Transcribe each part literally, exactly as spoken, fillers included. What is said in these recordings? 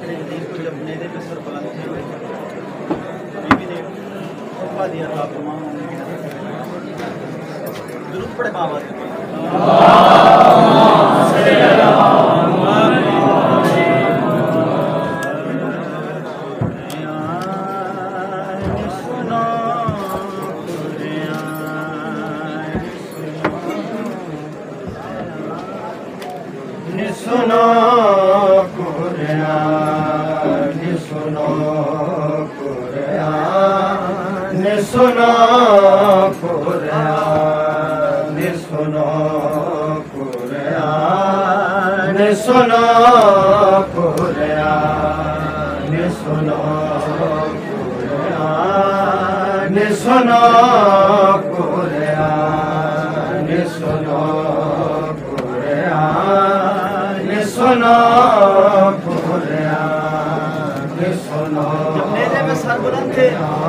खड़े थे इसको जब नेदे पे सर बुलंद थे बीवी ने तोहफा दिया था तमाम दुरूद पढ़े बाबा सुनो कुरान सुनो कुरान सुनो कुरान सुनो कुरान सुनो कुरान सुनो कुरान सुनो कुरान सुनो सुनो कुरान सुनो जब नेदे में सर बुलंद थे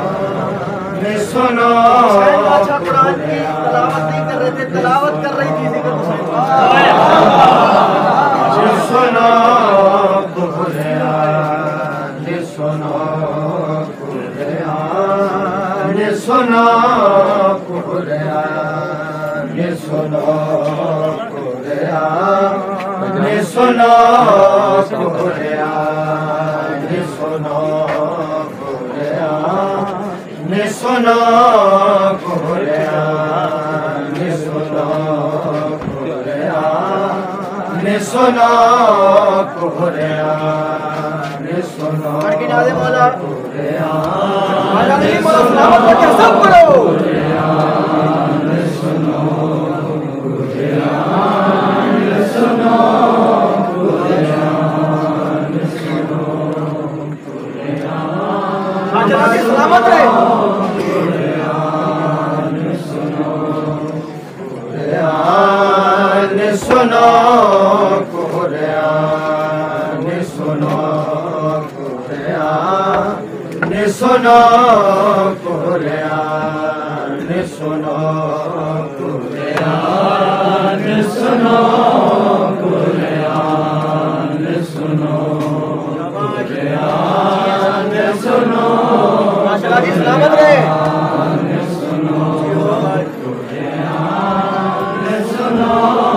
सुनो हुसैन बादशाह कुरान की तलावत नहीं कर रहे थे तलावत कर रही थी जिक्र हुसैन सुनो कुरान सुनो कुरान सुनो कुरान सुनो कुरान सुनो कुरान सुनो कुरान सुनो कुरान सुनो कुरान सुनो कुरान सुनो पढ़ के नाज़े मौला कुरान नहीं मौला सलामत रखे सब करो सुनो कुरान सुनो कुरान सुनो कुरान चला के सलामत रहे कुरान सुनो कुरान सुनो कुरान सुनो कुरान सुनो कुरान सुनो कुरान सुनो कुरान सुनो कुरान सुनो माशाअल्लाह जी सलामत रहे सुनो कुरान सुनो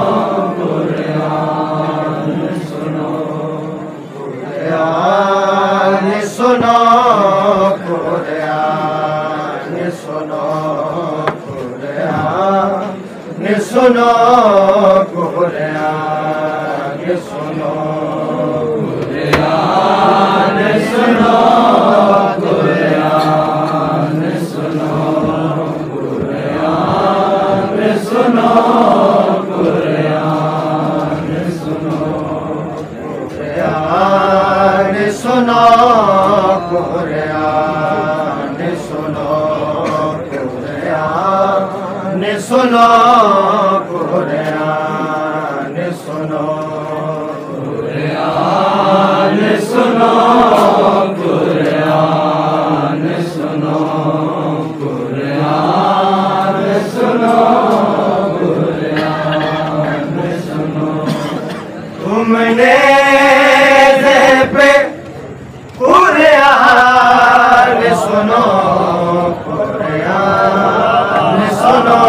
कुरान सुनो कुरान सुनो कुरान सुनो कुरान सुनो कुरान सुनो कुरान सुनो कुरान सुनो कुरान सुनो कुरान सुनो कुरान सुनो कुरान सुनो कुरान सुनो कुरान सुनो कुरान सुनो कुरान सुनो कुरान सुनो कुरान सुनो तुमने पे कुरान सुनो कुरान सुनो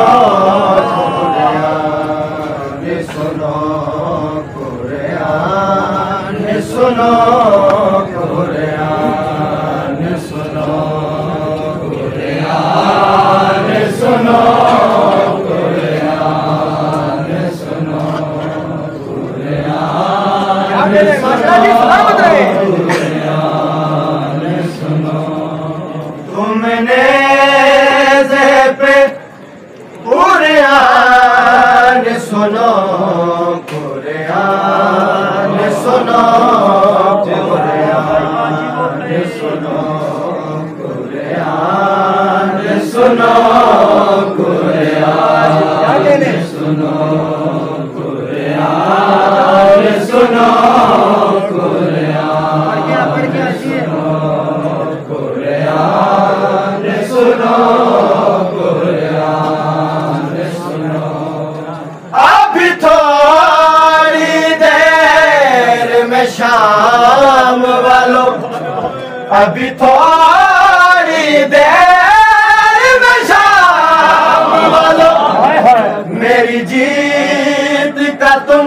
कुरान सुनो कुरान सुनो कुरान सुनो कुरान सुनो कुरान सुनो कुरान माशाअल्लाह जी सलामत रहे तुमने पे कुरान सुनो कुरान सुनो कुरान सुनो कुरान सुनो कुरान अभी थोड़ी देर में शाम वालों मेरी जीत का तुम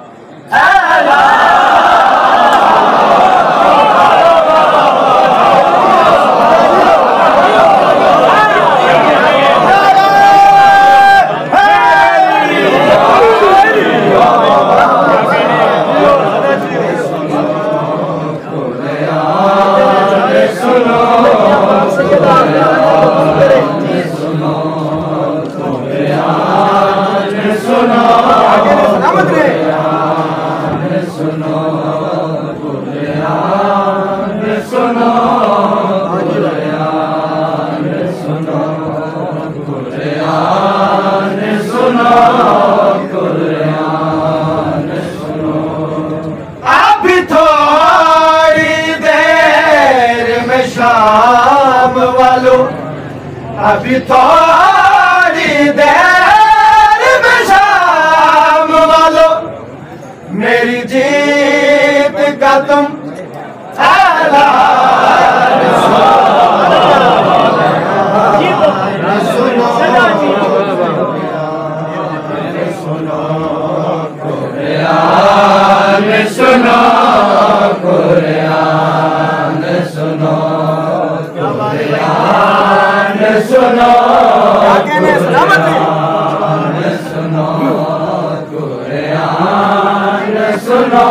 अभी थोड़ी देर में शाम वालों मेरी जीत का तुम ऐलान सुनो सुनो कुरान सुनो कुरान सुनो कुरान सुनो कुरान सुनो कुरान सुनो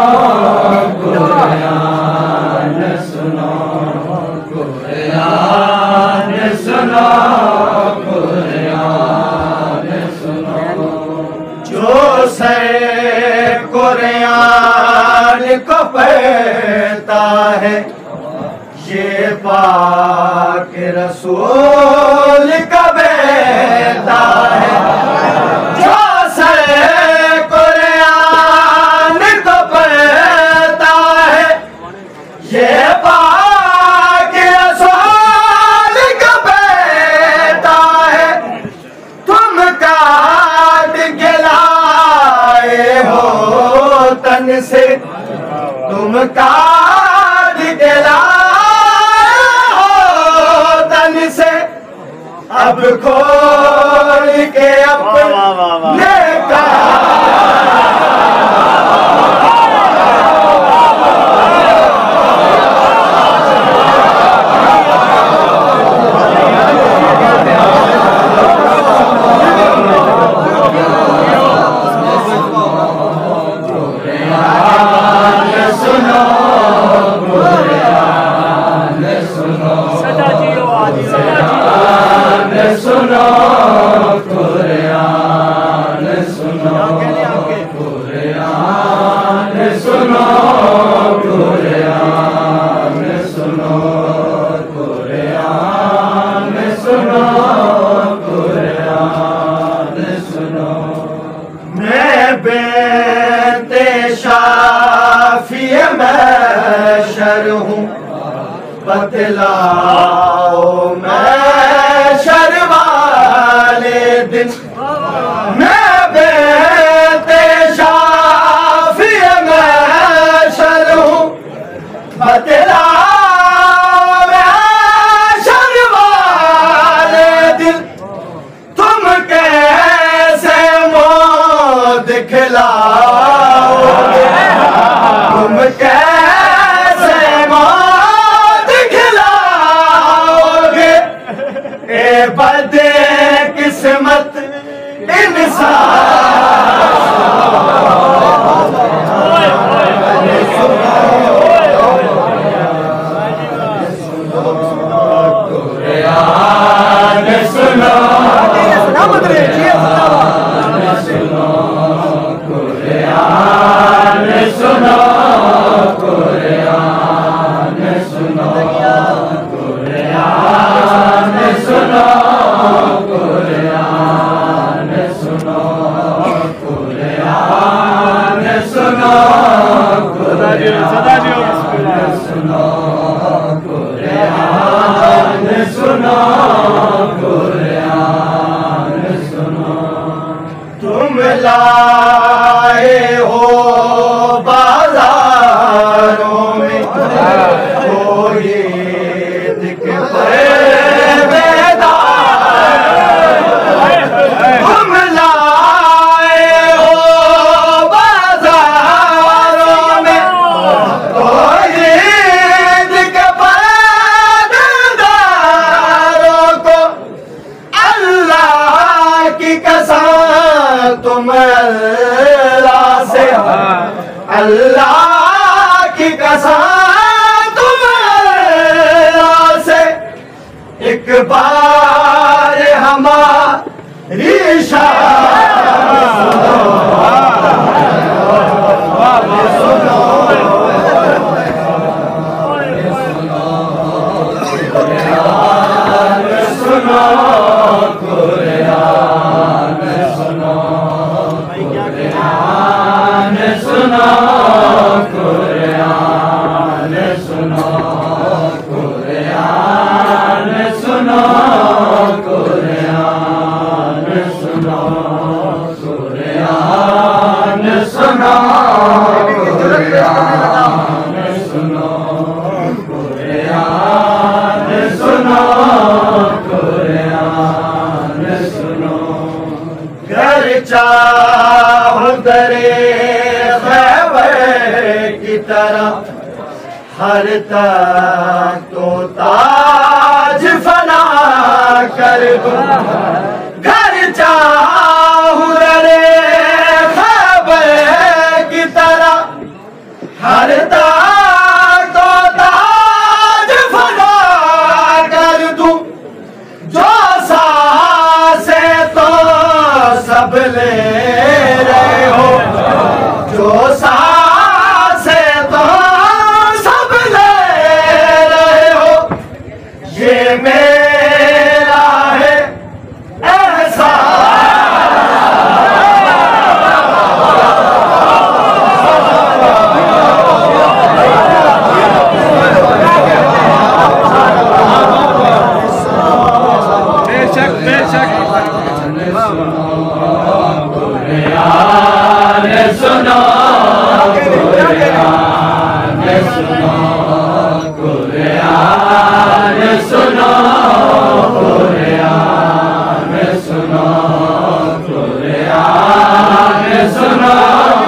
कुरान सुनो कुरान सुनो कुरान सुनो जो से कुरान को पढ़ता है ये पाक रसूल का बेटा है जो से कुरान को पढ़ता है ये पाक रसूल का बेटा है तुम काट के लाए हो तन से तुम काट के लाए से अब खोल के अपने का सुनो कुरान सुनो कुरान सुनो कुरान सुनो कुरान सुनो कुरान सुनो मैं बेते शाफी महशर हूँ बतलाओ मैं शर वाले दिन मैं बेते शाफी महशर हूँ बतलाओ मैं शर वाले दिन तुम कैसे मुँह दिखलाओगे तुम कैसे मुँह ए बदे किस्मत कुरान सुनो कुरान सुनो कुरान सुनो कुरान सुनो कुरान सुनो कुरान सुनो कुरान सुनो कुरान सुनो कुरान सुनो तुम लाए हो बाजारों में कोई बार हमारी शान सुनो, सुनो कुरान सुनो, कुरान सुनो, कुरान सुनो, कुरान सुनो, कुरान सुनो, कुरान सुनो, कुरान सुनो, कुरान सुनो, कुरान सुनो। घर चाहो दरे खैबर की तरह हर तक तो ताज फना कर दूं। घर चाहो दरे खैबर की तरह हर तक तो ताज फना कर दूं। जो सांसे तो सब ले रहे हो, जो सांसे तो सब ले रहे हो, ये मेरा है कुरान सुनो, कुरान सुनो, कुरान सुनो, कुरान सुनो, कुरान सुनो,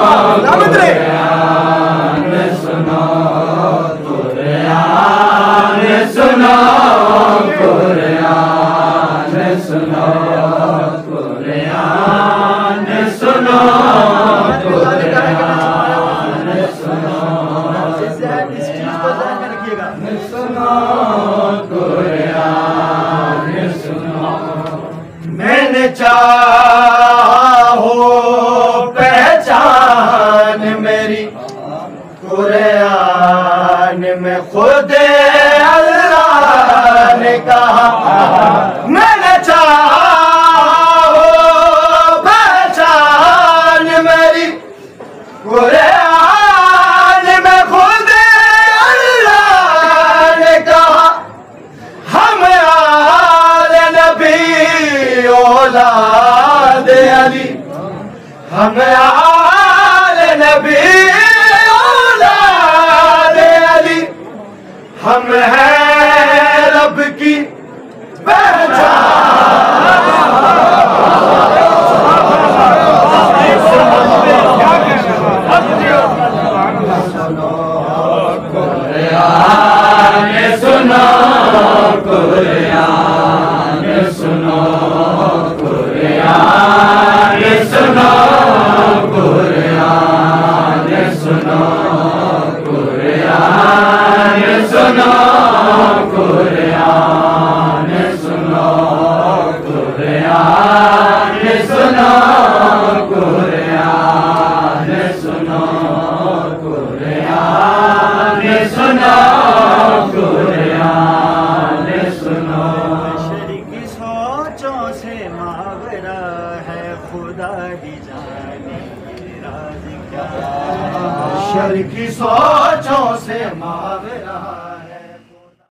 कुरान सुनो, कुरान सुनो, कुरान सुनो, कुरान सुनो, कुरान सुनो, इस चीज को ध्यान में रखिएगा। सुनो, कुरान सुनो। मैंने चाहो पहचान मेरी कुरान में खुद अल्लाह ने कहा। मैंने चाहो पहचान मेरी कुरान में खुद अल्लाह ने कहा। हम आले नबी औलाद अली, हम आले नबी औलाद अली, हम हैं रब की कुरान सुनो, कुरान सुनो, कुरान सुनो, कुरान सुनो, कुरान सुनो, कुरान सुनो, कुरान सुनो, कुरान सुनो, कुरान सुनो, कुरान सुनो। बशर की सोचों से मावरा है, खुदा ही जाने ये राज क्या। बशर की सोचों से मावरा